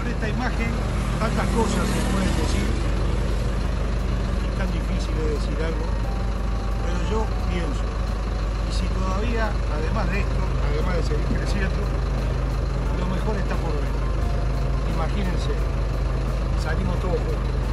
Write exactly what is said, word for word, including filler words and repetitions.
Con esta imagen, tantas cosas se pueden decir, es tan difícil de decir algo, pero yo pienso, y si todavía, además de esto, además de seguir creciendo, lo mejor está por venir. Imagínense, salimos todos juntos.